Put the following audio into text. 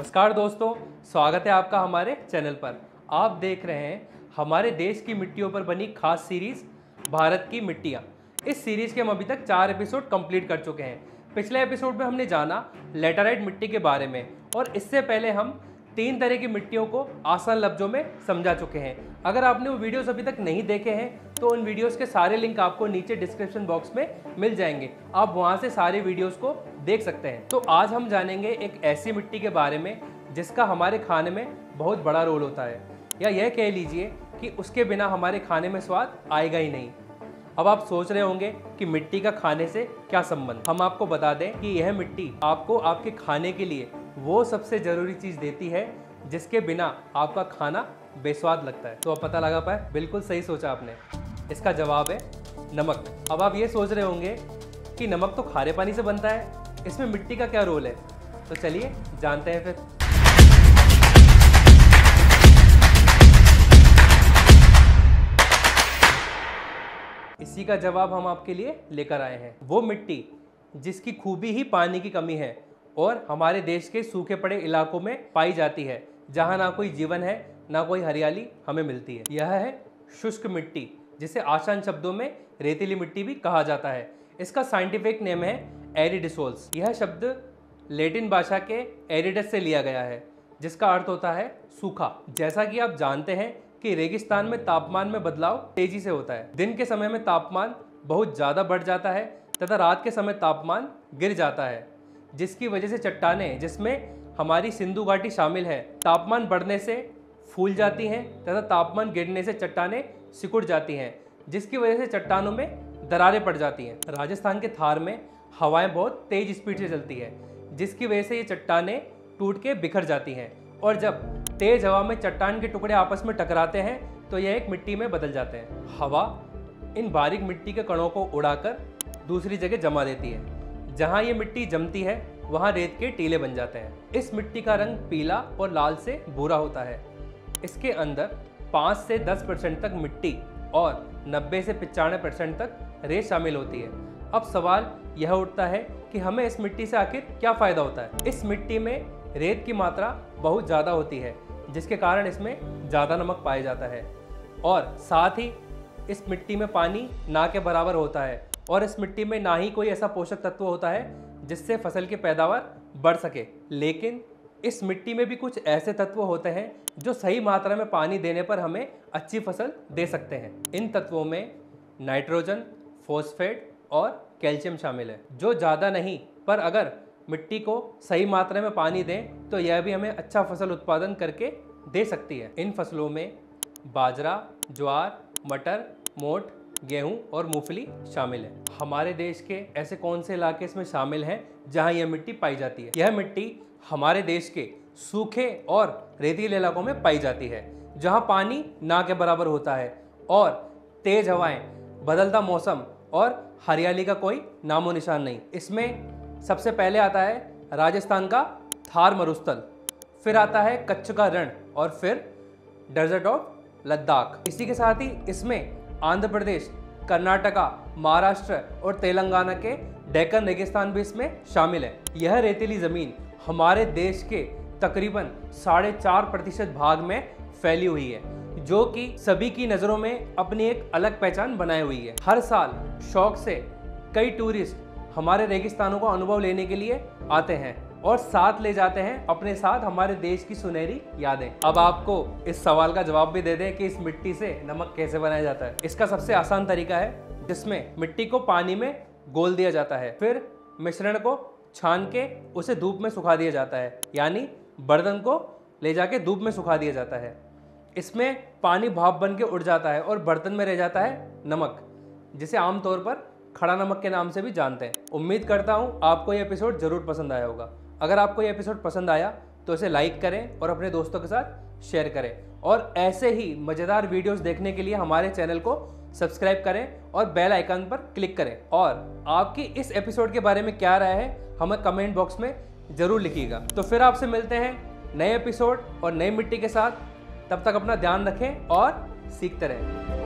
नमस्कार दोस्तों, स्वागत है आपका हमारे चैनल पर। आप देख रहे हैं हमारे देश की मिट्टियों पर बनी खास सीरीज भारत की मिट्टियाँ। इस सीरीज के हम अभी तक 4 एपिसोड कंप्लीट कर चुके हैं। पिछले एपिसोड में हमने जाना लेटराइट मिट्टी के बारे में और इससे पहले हम 3 तरह की मिट्टियों को आसान लफ्जों में समझा चुके हैं। अगर आपने वो वीडियोस अभी तक नहीं देखे हैं तो उन वीडियोस के सारे लिंक आपको नीचे डिस्क्रिप्शन बॉक्स में मिल जाएंगे, आप वहां से सारे वीडियोस को देख सकते हैं। तो आज हम जानेंगे एक ऐसी मिट्टी के बारे में जिसका हमारे खाने में बहुत बड़ा रोल होता है, या यह कह लीजिए कि उसके बिना हमारे खाने में स्वाद आएगा ही नहीं। अब आप सोच रहे होंगे कि मिट्टी का खाने से क्या संबंध। हम आपको बता दें कि यह मिट्टी आपको आपके खाने के लिए वो सबसे ज़रूरी चीज़ देती है जिसके बिना आपका खाना बेस्वाद लगता है। तो अब पता लगा पाए? बिल्कुल सही सोचा आपने। इसका जवाब है नमक। अब आप ये सोच रहे होंगे कि नमक तो खारे पानी से बनता है, इसमें मिट्टी का क्या रोल है? तो चलिए जानते हैं फिर। इसी का जवाब हम आपके लिए लेकर आए हैं। वो मिट्टी जिसकी खूबी ही पानी की कमी है और हमारे देश के सूखे पड़े इलाकों में पाई जाती है, जहां ना कोई जीवन है ना कोई हरियाली हमें मिलती है। यह है शुष्क मिट्टी, जिसे आसान शब्दों में रेतीली मिट्टी भी कहा जाता है। इसका साइंटिफिक नेम है एरिडिसोल्स। यह शब्द लैटिन भाषा के एरिडस से लिया गया है, जिसका अर्थ होता है सूखा। जैसा कि आप जानते हैं कि रेगिस्तान में तापमान में बदलाव तेजी से होता है। दिन के समय में तापमान बहुत ज़्यादा बढ़ जाता है तथा रात के समय तापमान गिर जाता है, जिसकी वजह से चट्टानें, जिसमें हमारी सिंधु घाटी शामिल है, तापमान बढ़ने से फूल जाती हैं तथा तापमान गिरने से चट्टानें सिकुड़ जाती हैं, जिसकी वजह से चट्टानों में दरारें पड़ जाती हैं। राजस्थान के थार में हवाएं बहुत तेज स्पीड से चलती है, जिसकी वजह से ये चट्टानें टूट के बिखर जाती हैं, और जब तेज हवा में चट्टान के टुकड़े आपस में टकराते हैं तो यह एक मिट्टी में बदल जाते हैं। हवा इन बारीक मिट्टी के कणों को उड़ाकर दूसरी जगह जमा देती है। जहाँ ये मिट्टी जमती है वहाँ रेत के टीले बन जाते हैं। इस मिट्टी का रंग पीला और लाल से भूरा होता है। इसके अंदर 5 से 10% तक मिट्टी और 90 से 95% तक रेत शामिल होती है। अब सवाल यह उठता है कि हमें इस मिट्टी से आखिर क्या फ़ायदा होता है। इस मिट्टी में रेत की मात्रा बहुत ज़्यादा होती है, जिसके कारण इसमें ज़्यादा नमक पाया जाता है, और साथ ही इस मिट्टी में पानी ना के बराबर होता है, और इस मिट्टी में ना ही कोई ऐसा पोषक तत्व होता है जिससे फसल की पैदावार बढ़ सके। लेकिन इस मिट्टी में भी कुछ ऐसे तत्व होते हैं जो सही मात्रा में पानी देने पर हमें अच्छी फसल दे सकते हैं। इन तत्वों में नाइट्रोजन, फॉस्फेट और कैल्शियम शामिल है, जो ज़्यादा नहीं पर अगर मिट्टी को सही मात्रा में पानी दें तो यह भी हमें अच्छा फसल उत्पादन करके दे सकती है। इन फसलों में बाजरा, ज्वार, मटर, मोठ, गेहूं और मूंगफली शामिल है। हमारे देश के ऐसे कौन से इलाके इसमें शामिल हैं जहां यह मिट्टी पाई जाती है? यह मिट्टी हमारे देश के सूखे और रेतीले इलाकों में पाई जाती है, जहां पानी ना के बराबर होता है और तेज हवाएं, बदलता मौसम और हरियाली का कोई नामो निशान नहीं। इसमें सबसे पहले आता है राजस्थान का थार मरुस्थल, फिर आता है कच्छ का रण और फिर डेजर्ट ऑफ लद्दाख। इसी के साथ ही इसमें आंध्र प्रदेश, कर्नाटका, महाराष्ट्र और तेलंगाना के डेक्कन रेगिस्तान भी इसमें शामिल है। यह रेतीली ज़मीन हमारे देश के तकरीबन 4.5% भाग में फैली हुई है, जो कि सभी की नज़रों में अपनी एक अलग पहचान बनाए हुई है। हर साल शौक से कई टूरिस्ट हमारे रेगिस्तानों का अनुभव लेने के लिए आते हैं और साथ ले जाते हैं अपने साथ हमारे देश की सुनहरी यादें। अब आपको इस सवाल का जवाब भी दे दें कि इस मिट्टी से नमक कैसे बनाया जाता है। इसका सबसे आसान तरीका है, जिसमें मिट्टी को पानी में घोल दिया जाता है, फिर मिश्रण को छान के उसे धूप में सुखा दिया जाता है, यानी बर्तन को ले जाके धूप में सुखा दिया जाता है। इसमें पानी भाप बन के उड़ जाता है और बर्तन में रह जाता है नमक, जिसे आमतौर पर खड़ा नमक के नाम से भी जानते हैं। उम्मीद करता हूँ आपको ये एपिसोड ज़रूर पसंद आया होगा। अगर आपको ये एपिसोड पसंद आया तो इसे लाइक करें और अपने दोस्तों के साथ शेयर करें, और ऐसे ही मज़ेदार वीडियोस देखने के लिए हमारे चैनल को सब्सक्राइब करें और बेल आइकन पर क्लिक करें। और आपकी इस एपिसोड के बारे में क्या राय है हमें कमेंट बॉक्स में ज़रूर लिखिएगा। तो फिर आपसे मिलते हैं नए एपिसोड और नई मिट्टी के साथ। तब तक अपना ध्यान रखें और सीखते रहें।